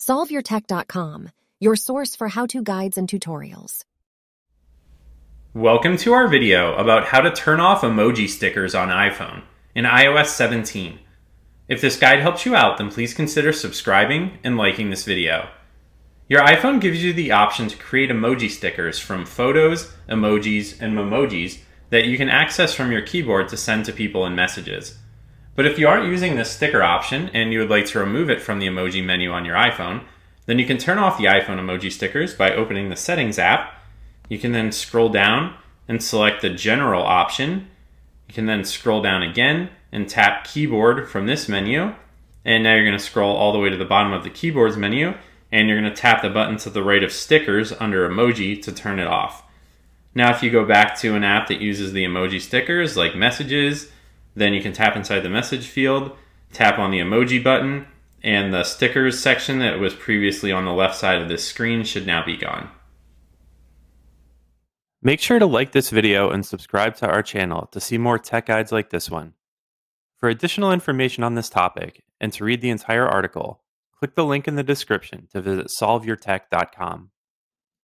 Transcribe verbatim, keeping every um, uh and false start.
solve your tech dot com, your source for how-to guides and tutorials. Welcome to our video about how to turn off emoji stickers on iPhone in i O S seventeen. If this guide helps you out, then please consider subscribing and liking this video. Your iPhone gives you the option to create emoji stickers from photos, emojis, and memojis that you can access from your keyboard to send to people in messages. But if you aren't using this sticker option and you would like to remove it from the emoji menu on your iPhone, then you can turn off the iPhone emoji stickers by opening the Settings app. You can then scroll down and select the General option. You can then scroll down again and tap Keyboard from this menu. And now you're going to scroll all the way to the bottom of the Keyboards menu, and you're going to tap the button to the right of Stickers under Emoji to turn it off. Now if you go back to an app that uses the emoji stickers like Messages, then you can tap inside the message field, tap on the emoji button, and the stickers section that was previously on the left side of this screen should now be gone. Make sure to like this video and subscribe to our channel to see more tech guides like this one. For additional information on this topic and to read the entire article, click the link in the description to visit solve your tech dot com.